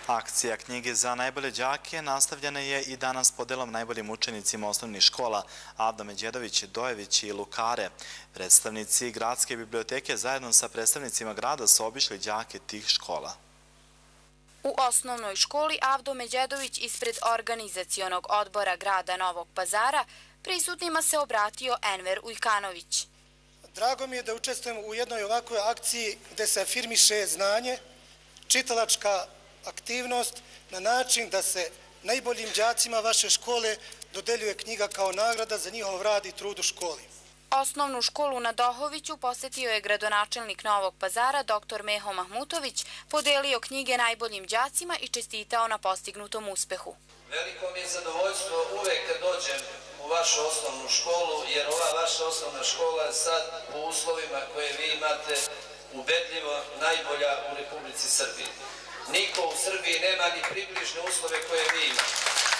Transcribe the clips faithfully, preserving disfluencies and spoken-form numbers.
Akcija knjige za najbolje đake nastavljena je i danas podelom najboljim učenicima osnovnih škola Avda Međedović, Dojević i Lukare. Predstavnici gradske biblioteke zajedno sa predstavnicima grada su obišli đake tih škola. U osnovnoj školi Avdo Međedović ispred organizacionog odbora grada Novog Pazara prisutnima se obratio Enver Ujkanović. Drago mi je da učestvujem u jednoj ovakvoj akciji gde se afirmiše znanje, čitalačka aktivnost na način da se najboljim đacima vaše škole dodeljuje knjiga kao nagrada za njihov rad i trud u školi. Osnovnu školu na Dohoviću posjetio je gradonačelnik Novog Pazara doktor Meho Mahmutović, podelio knjige najboljim đacima i čestitao na postignutom uspehu. Veliko mi je zadovoljstvo uvek kad dođem u vašu osnovnu školu, jer ova vaša osnovna škola je sad u uslovima koje vi imate ubedljivo najbolja u Republici Srbiji. Niko u Srbiji nema ni približne uslove koje vi imate.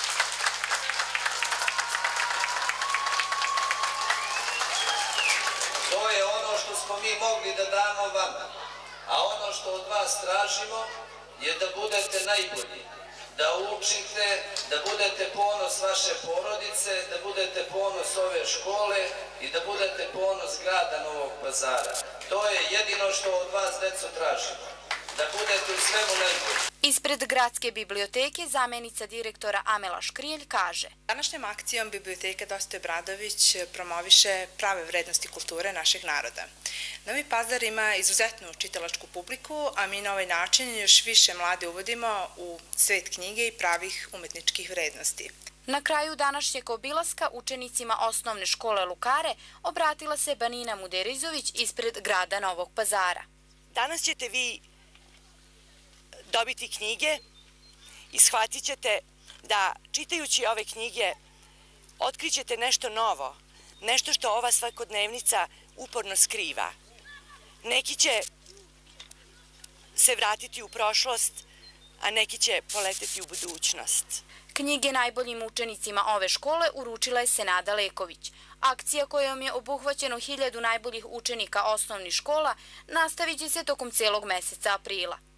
To je ono što smo mi mogli da damo vama, a ono što od vas tražimo je da budete najbolji, da učite, da budete ponos vaše porodice, da budete ponos ove škole i da budete ponos grada Novog Pazara. To je jedino što od vas, deco, tražimo, da budete u svemu najbolji. Ispred gradske biblioteke zamenica direktora Amela Škrijelj kaže: Današnjom akcijom Biblioteka Dositej Obradović promoviše prave vrednosti kulture našeg naroda. Novi Pazar ima izuzetnu čitalačku publiku, a mi na ovaj način još više mlade uvodimo u svet knjige i pravih umetničkih vrednosti. Na kraju današnjeg obilaska učenicima osnovne škole Lukare obratila se Banina Muderizović ispred grada Novog Pazara. Danas ćete vi dobiti knjige i shvatit ćete da čitajući ove knjige otkrićete nešto novo, nešto što ova svakodnevnica uporno skriva. Neki će se vratiti u prošlost, a neki će poleteti u budućnost. Knjige najboljim učenicima ove škole uručila je Senada Leković. Akcija kojom je obuhvaćeno hiljadu najboljih učenika osnovnih škola nastavit će se tokom celog meseca aprila.